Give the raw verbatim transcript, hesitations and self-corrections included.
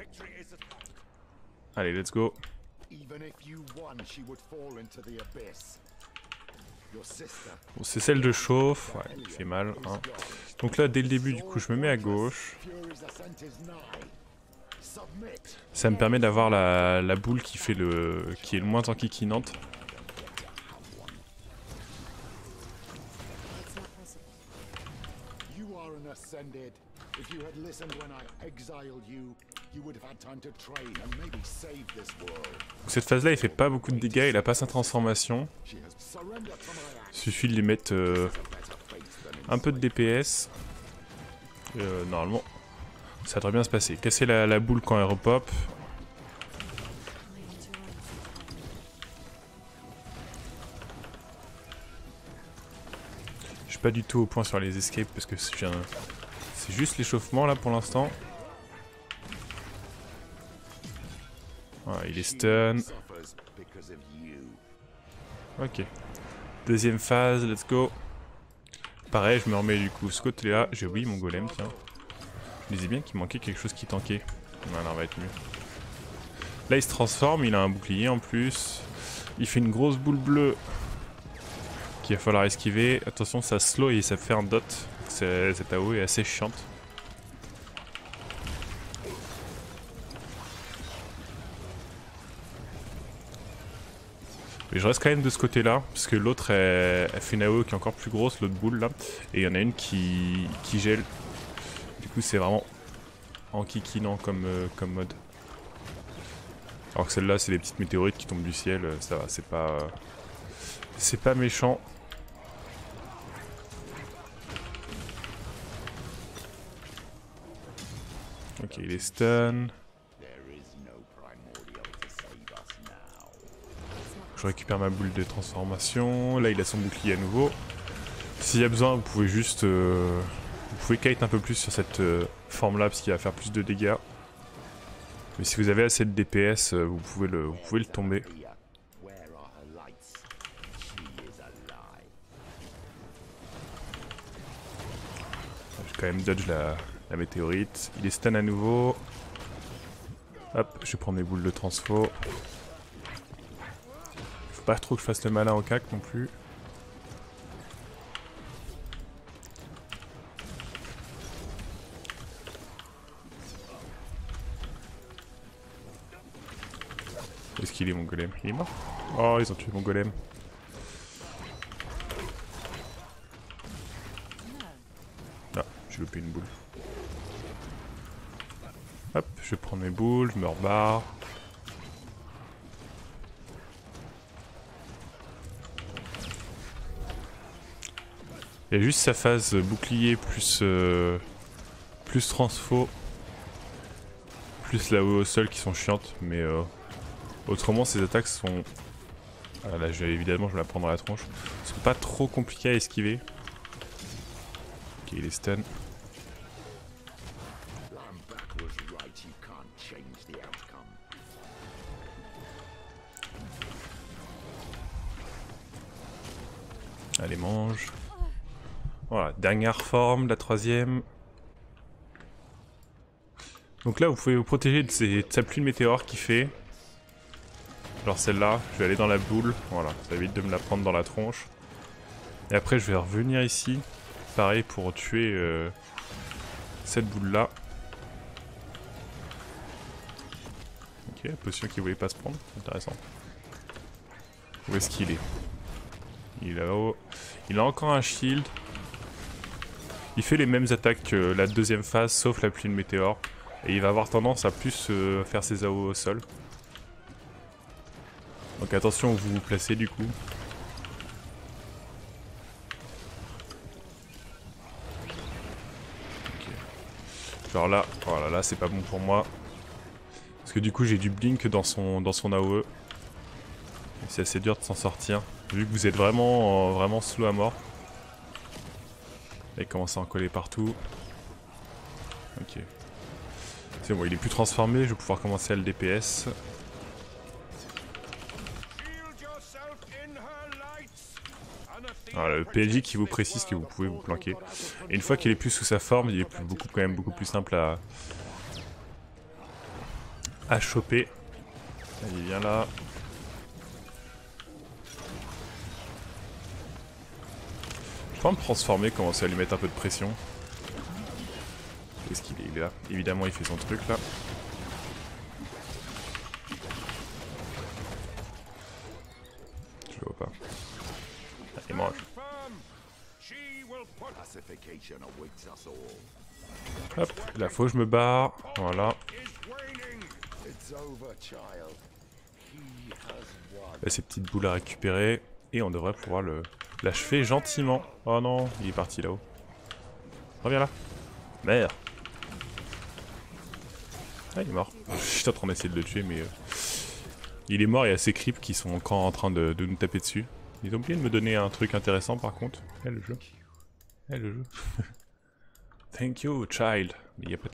Allez, let's go. Bon, c'est celle de chauffe, ouais, il fait mal. Hein. Donc là, dès le début, du coup, je me mets à gauche. Ça me permet d'avoir la, la boule qui fait le, qui est le moins enquiquinante. Donc cette phase là il fait pas beaucoup de dégâts, il a pas sa transformation. Il suffit de lui mettre euh, un peu de D P S. Euh, normalement ça devrait bien se passer. Casser la, la boule quand elle repop. Je suis pas du tout au point sur les escapes parce que c'est un... juste l'échauffement là pour l'instant. Voilà, il est stun. Ok. Deuxième phase, let's go. Pareil, je me remets du coup ce côté-là. J'ai oublié mon golem, tiens. Je disais bien qu'il manquait quelque chose qui tankait. Voilà, on va être mieux. Là, il se transforme, il a un bouclier en plus. Il fait une grosse boule bleue qu'il va falloir esquiver. Attention, ça slow et ça fait un dot. Cette A O est assez chiante. Mais je reste quand même de ce côté-là, parce que l'autre elle, elle fait une A O qui est encore plus grosse, l'autre boule là, et il y en a une qui, qui gèle. Du coup c'est vraiment enquiquinant comme, euh, comme mode. Alors que celle-là c'est des petites météorites qui tombent du ciel, ça va, c'est pas, euh, c'est pas méchant. Ok, il est stun. Je récupère ma boule de transformation. Là, il a son bouclier à nouveau. S'il y a besoin, vous pouvez juste... Euh, vous pouvez kite un peu plus sur cette euh, forme-là, parce qu'il va faire plus de dégâts. Mais si vous avez assez de D P S, euh, vous, pouvez le, vous pouvez le tomber. Je vais quand même dodge la, la météorite. Il est stun à nouveau. Hop, je vais prendre mes boules de transfo. Faut pas trop que je fasse le malin au cac non plus. Est-ce qu'il est mon golem? Il est mort? Oh, ils ont tué mon golem. Ah, j'ai loupé une boule. Hop, je vais prendre mes boules, je me rebarre. Il y a juste sa phase bouclier plus euh, plus transfo, plus la haut au sol qui sont chiantes, mais euh, autrement ses attaques sont... Ah, là je, évidemment je vais la prendre à la tronche. Sont pas trop compliquées à esquiver. Ok, il est stun. Allez, mange. Voilà, dernière forme, la troisième. Donc là, vous pouvez vous protéger de, ces, de sa pluie de météores qui fait. Alors celle-là, je vais aller dans la boule. Voilà, ça évite de me la prendre dans la tronche. Et après, je vais revenir ici. Pareil pour tuer euh, cette boule-là. Ok, la potion qui voulait pas se prendre. Intéressant. Où est-ce qu'il est? Il est là-haut. Il a encore un shield. Il fait les mêmes attaques que la deuxième phase, sauf la pluie de météores. Et il va avoir tendance à plus euh, faire ses A O au sol. Donc attention où vous vous placez du coup. Okay. Genre là, voilà, là c'est pas bon pour moi. Parce que du coup j'ai du blink dans son, dans son A O E. C'est assez dur de s'en sortir. Vu que vous êtes vraiment, euh, vraiment slow à mort. Là, il commence à en coller partout. Ok. C'est bon, il est plus transformé, je vais pouvoir commencer à le D P S. Alors, le P L J qui vous précise que vous pouvez vous planquer. Et une fois qu'il est plus sous sa forme, il est plus, beaucoup, quand même beaucoup plus simple à, à choper. Allez, viens là. Je vais me transformer, commencer à lui mettre un peu de pression. Qu'est-ce qu'il est, il est là? Évidemment, il fait son truc là. Je le vois pas. Allez, mange. Hop, là faut que je me barre. Voilà. Là, ces petites boules à récupérer. Et on devrait pouvoir le l'achever gentiment. Oh non, il est parti là-haut. Reviens là. Merde. Ah, il est mort. Je suis en train d'essayer de le tuer, mais... Euh... Il est mort, il y a ces creeps qui sont encore en train de, de nous taper dessus. Ils ont oublié de me donner un truc intéressant par contre. Eh, le jeu. Eh, le jeu. Thank you, child. Mais il n'y a pas de